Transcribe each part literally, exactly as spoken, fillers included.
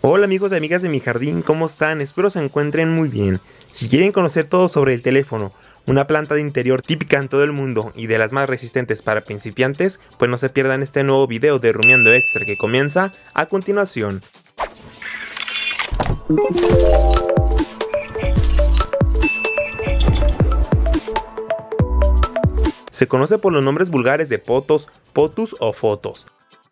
Hola amigos y amigas de mi jardín, ¿cómo están? Espero se encuentren muy bien. Si quieren conocer todo sobre el teléfono, una planta de interior típica en todo el mundo y de las más resistentes para principiantes, pues no se pierdan este nuevo video de Rumiando Extra que comienza a continuación. Se conoce por los nombres vulgares de potos, potus o fotos.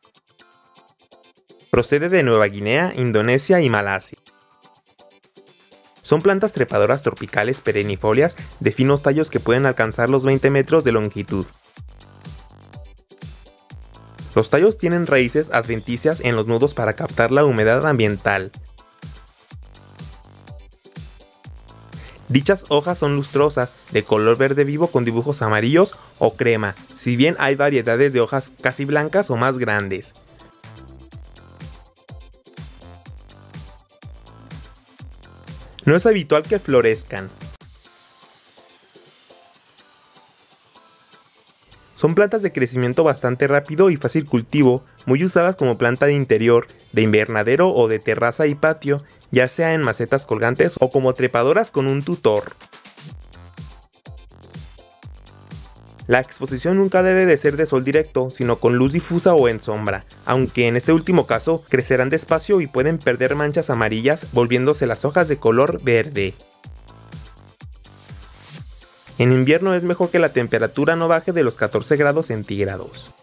Procede de Nueva Guinea, Indonesia y Malasia. Son plantas trepadoras tropicales perennifolias de finos tallos que pueden alcanzar los veinte metros de longitud. Los tallos tienen raíces adventicias en los nudos para captar la humedad ambiental. Dichas hojas son lustrosas, de color verde vivo con dibujos amarillos o crema, si bien hay variedades de hojas casi blancas o más grandes. No es habitual que florezcan. Son plantas de crecimiento bastante rápido y fácil cultivo, muy usadas como planta de interior, de invernadero o de terraza y patio, ya sea en macetas colgantes o como trepadoras con un tutor. La exposición nunca debe de ser de sol directo, sino con luz difusa o en sombra, aunque en este último caso crecerán despacio y pueden perder manchas amarillas volviéndose las hojas de color verde. En invierno es mejor que la temperatura no baje de los catorce grados centígrados.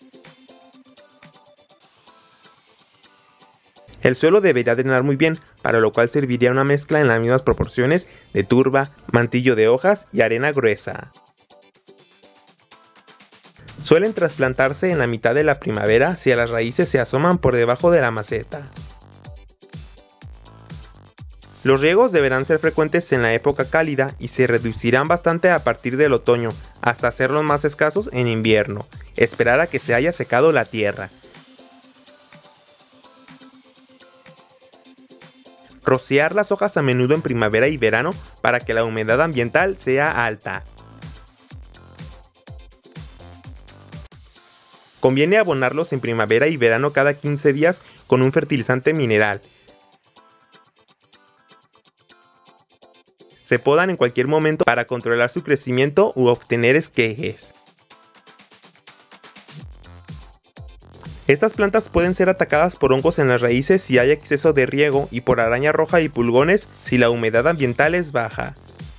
El suelo debería drenar muy bien, para lo cual serviría una mezcla en las mismas proporciones de turba, mantillo de hojas y arena gruesa. Suelen trasplantarse en la mitad de la primavera si las raíces se asoman por debajo de la maceta. Los riegos deberán ser frecuentes en la época cálida y se reducirán bastante a partir del otoño, hasta hacerlos más escasos en invierno. Esperar a que se haya secado la tierra. Rociar las hojas a menudo en primavera y verano para que la humedad ambiental sea alta. Conviene abonarlos en primavera y verano cada quince días con un fertilizante mineral. Se podan en cualquier momento para controlar su crecimiento u obtener esquejes. Estas plantas pueden ser atacadas por hongos en las raíces si hay exceso de riego y por araña roja y pulgones si la humedad ambiental es baja.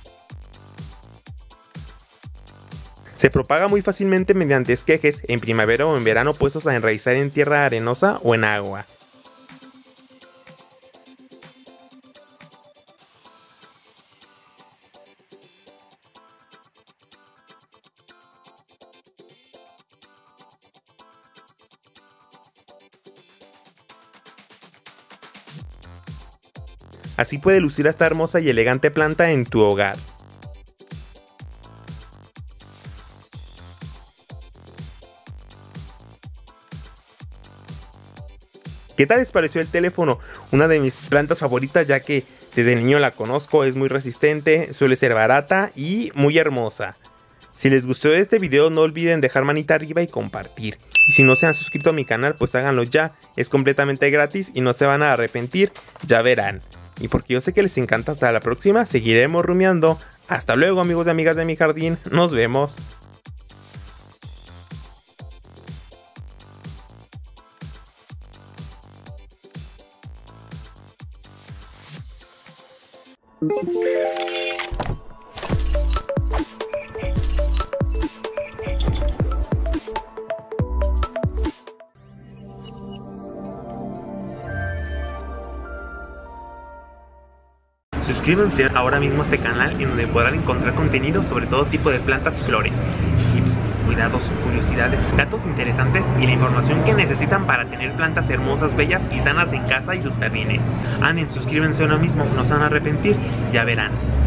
Se propaga muy fácilmente mediante esquejes en primavera o en verano puestos a enraizar en tierra arenosa o en agua. Así puede lucir esta hermosa y elegante planta en tu hogar. ¿Qué tal les pareció el teléfono? Una de mis plantas favoritas, ya que desde niño la conozco, es muy resistente, suele ser barata y muy hermosa. Si les gustó este video no olviden dejar manita arriba y compartir. Y si no se han suscrito a mi canal pues háganlo ya, es completamente gratis y no se van a arrepentir, ya verán. Y porque yo sé que les encanta, hasta la próxima, seguiremos rumiando. Hasta luego amigos y amigas de mi jardín, nos vemos. Suscríbanse ahora mismo a este canal en donde podrán encontrar contenido sobre todo tipo de plantas y flores, tips, cuidados, curiosidades, datos interesantes y la información que necesitan para tener plantas hermosas, bellas y sanas en casa y sus jardines. Anden, suscríbanse ahora mismo, no se van a arrepentir, ya verán.